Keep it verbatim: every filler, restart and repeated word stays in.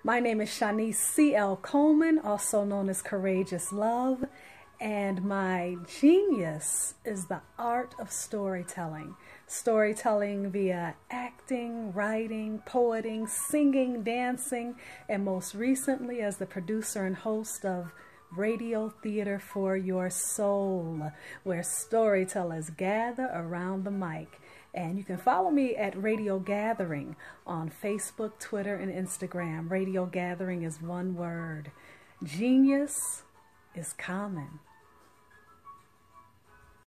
My name is Shonnese C L Coleman, also known as Courageous Love, and my genius is the art of storytelling. Storytelling via acting, writing, poeting, singing, dancing, and most recently as the producer and host of Radio Theater for Your Soul, where storytellers gather around the mic. And you can follow me at Radio Gathering on Facebook, Twitter, and Instagram. Radio Gathering is one word. Genius is common.